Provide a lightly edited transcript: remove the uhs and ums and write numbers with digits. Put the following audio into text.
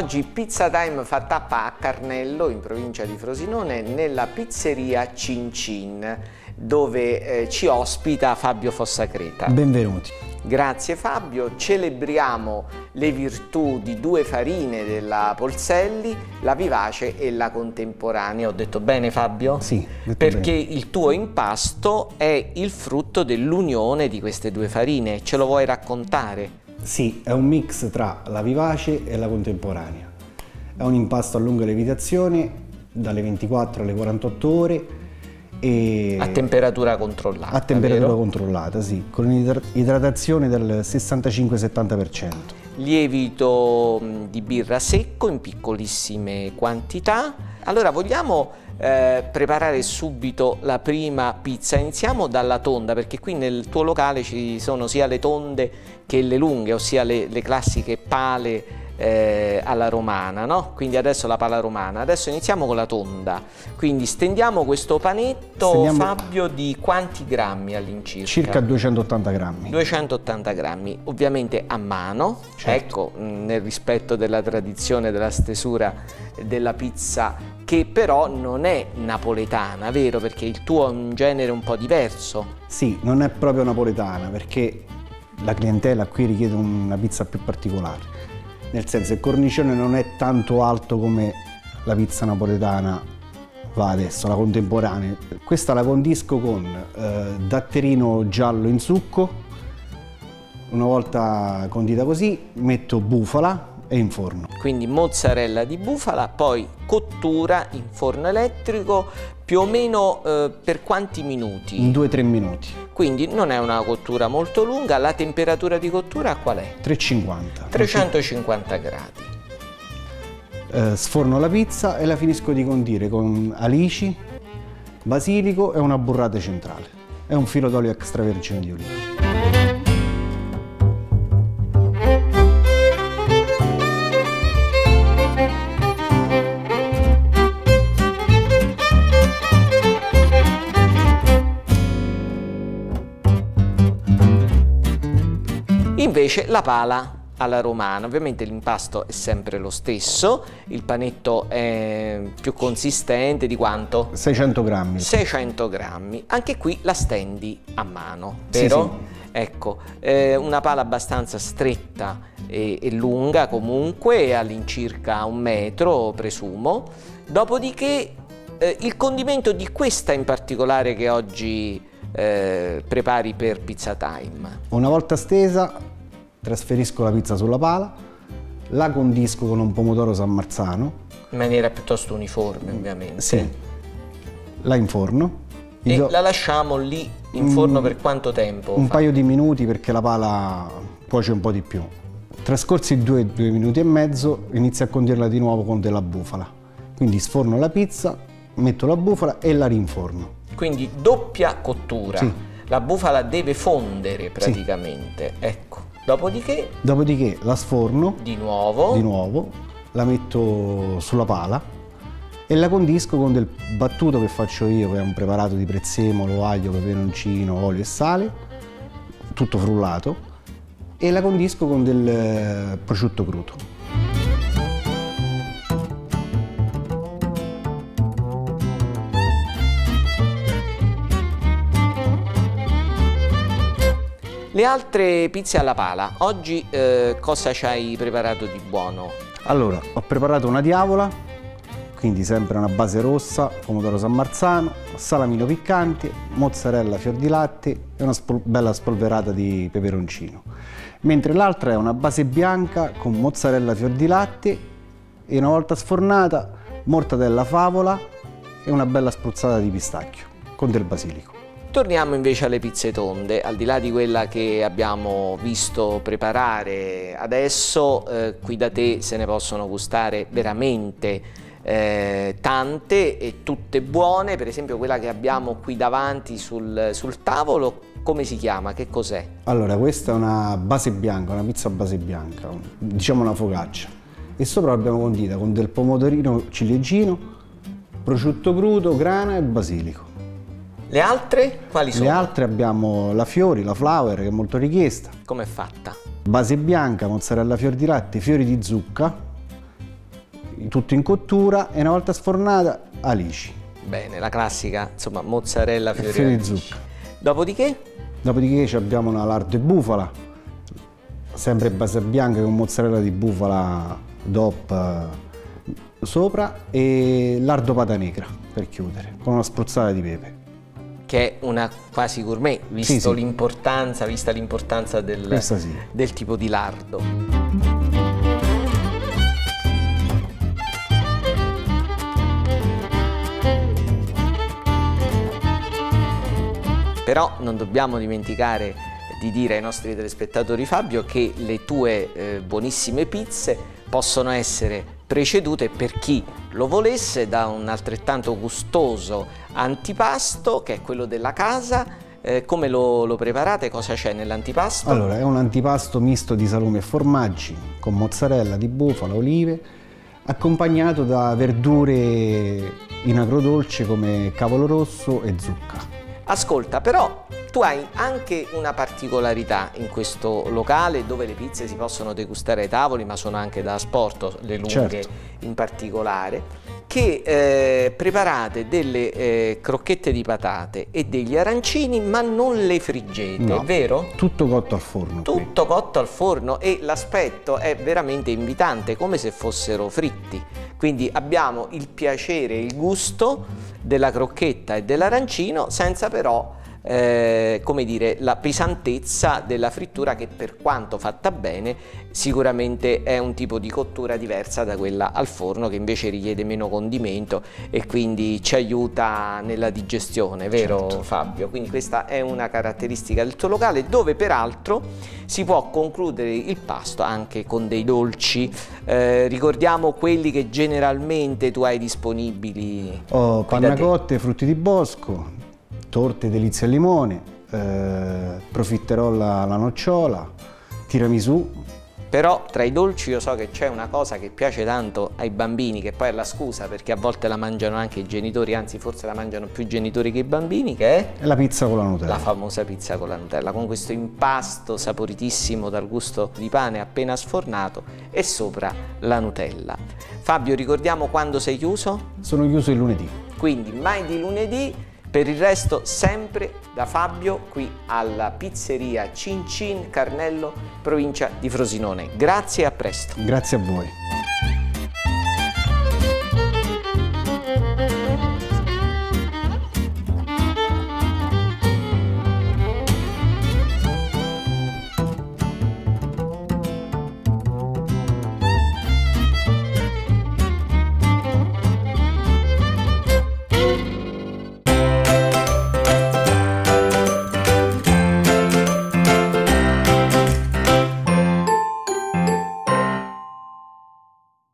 Oggi Pizza Time fa tappa a Carnello, in provincia di Frosinone, nella pizzeria Cin Cin, dove ci ospita Fabio Fossacreta. Benvenuti. Grazie Fabio, celebriamo le virtù di due farine della Polselli, la vivace e la contemporanea. Ho detto bene Fabio? Sì, perché bene. Il tuo impasto è il frutto dell'unione di queste due farine, ce lo vuoi raccontare? Sì, è un mix tra la vivace e la contemporanea. È un impasto a lunga lievitazione, dalle 24 alle 48 ore. E a temperatura controllata. A temperatura vero? controllata, sì, con un'idratazione del 65-70%. Lievito di birra secco in piccolissime quantità. Allora vogliamo preparare subito la prima pizza. Iniziamo dalla tonda, perché qui nel tuo locale ci sono sia le tonde che le lunghe, ossia le classiche pale alla romana, no? Quindi adesso la pala romana. Adesso iniziamo con la tonda. Quindi stendiamo questo panetto, Fabio, di quanti grammi all'incirca? Circa 280 grammi. 280 grammi, ovviamente a mano, certo. Ecco, nel rispetto della tradizione della stesura della pizza, che però non è napoletana, vero? Perché il tuo è un genere un po' diverso. Sì, non è proprio napoletana, perché la clientela qui richiede una pizza più particolare. Nel senso, il cornicione non è tanto alto come la pizza napoletana va adesso, la contemporanea. Questa la condisco con datterino giallo in succo. Una volta condita così, metto bufala e in forno. Quindi mozzarella di bufala, poi cottura in forno elettrico più o meno per quanti minuti? In 2-3 minuti. Quindi non è una cottura molto lunga. La temperatura di cottura qual è? 350. 350 gradi. Sforno la pizza e la finisco di condire con alici, basilico e una burrata centrale. E un filo d'olio extravergine di oliva. Invece la pala alla romana, ovviamente l'impasto è sempre lo stesso, il panetto è più consistente, di quanto? 600 grammi. 600 grammi, anche qui la stendi a mano, vero? Sì, sì. Ecco, una pala abbastanza stretta e lunga comunque, all'incirca 1 metro presumo, dopodiché il condimento di questa in particolare che oggi prepari per Pizza Time. Una volta stesa trasferisco la pizza sulla pala, la condisco con un pomodoro San Marzano. In maniera piuttosto uniforme, ovviamente. Sì. La inforno. E la lasciamo lì in forno per quanto tempo? Un paio di minuti, perché la pala cuoce un po' di più. Trascorsi 2 minuti e mezzo, inizio a condirla di nuovo con della bufala. Quindi sforno la pizza, metto la bufala e la rinforno. Quindi doppia cottura. Sì. La bufala deve fondere praticamente. Sì. Ecco. Dopodiché la sforno di nuovo, la metto sulla pala e la condisco con del battuto che faccio io, che è un preparato di prezzemolo, aglio, peperoncino, olio e sale, tutto frullato, e la condisco con del prosciutto crudo. Le altre pizze alla pala, oggi cosa ci hai preparato di buono? Allora, ho preparato una diavola, quindi sempre una base rossa, pomodoro San Marzano, salamino piccante, mozzarella, fior di latte e una bella spolverata di peperoncino. Mentre l'altra è una base bianca con mozzarella, fior di latte e, una volta sfornata, mortadella favola e una bella spruzzata di pistacchio con del basilico. Torniamo invece alle pizze tonde. Al di là di quella che abbiamo visto preparare adesso, qui da te se ne possono gustare veramente tante e tutte buone. Per esempio quella che abbiamo qui davanti sul tavolo, come si chiama? Che cos'è? Allora, questa è una base bianca, una pizza a base bianca, diciamo una focaccia, e sopra l'abbiamo condita con del pomodorino ciliegino, prosciutto crudo, grana e basilico. Le altre quali sono? Le altre abbiamo la Fiori, la Flower, che è molto richiesta. Come è fatta? Base bianca, mozzarella fior di latte, fiori di zucca, tutto in cottura e una volta sfornata alici. Bene, la classica, insomma, mozzarella Fiori di zucca. Dopodiché? Dopodiché abbiamo una lardo e bufala, sempre base bianca con mozzarella di bufala DOP sopra e lardo pata negra per chiudere, con una spruzzata di pepe. Che è una quasi gourmet, visto Sì. l'importanza, vista l'importanza del tipo di lardo. Però non dobbiamo dimenticare di dire ai nostri telespettatori, Fabio, che le tue buonissime pizze possono essere precedute, per chi lo volesse, da un altrettanto gustoso antipasto che è quello della casa. Come lo preparate? Cosa c'è nell'antipasto? Allora, è un antipasto misto di salumi e formaggi con mozzarella di bufala, olive, accompagnato da verdure in agrodolce come cavolo rosso e zucca. Ascolta, però tu hai anche una particolarità in questo locale, dove le pizze si possono degustare ai tavoli, ma sono anche da asporto, le lunghe Certo. in particolare, che preparate delle crocchette di patate e degli arancini, ma non le friggete, No, è vero? tutto cotto al forno. Tutto cotto al forno, e l'aspetto è veramente invitante, come se fossero fritti. Quindi abbiamo il piacere e il gusto della crocchetta e dell'arancino, senza però come dire, la pesantezza della frittura, che per quanto fatta bene sicuramente è un tipo di cottura diversa da quella al forno, che invece richiede meno condimento e quindi ci aiuta nella digestione, vero? Certo. Fabio? Quindi questa è una caratteristica del tuo locale, dove peraltro si può concludere il pasto anche con dei dolci. Ricordiamo quelli che generalmente tu hai disponibili. Panna cotte, frutti di bosco, torte delizia al limone, profiterolla alla nocciola, tiramisù. Però tra i dolci io so che c'è una cosa che piace tanto ai bambini, che poi è la scusa perché a volte la mangiano anche i genitori, anzi forse la mangiano più i genitori che i bambini, che è E la pizza con la Nutella. la famosa pizza con la Nutella, con questo impasto saporitissimo dal gusto di pane appena sfornato e sopra la Nutella. Fabio, ricordiamo quando sei chiuso? Sono chiuso il lunedì. Quindi mai di lunedì. Per il resto sempre da Fabio, qui alla pizzeria Cin Cin Carnello, provincia di Frosinone. Grazie e a presto. Grazie a voi.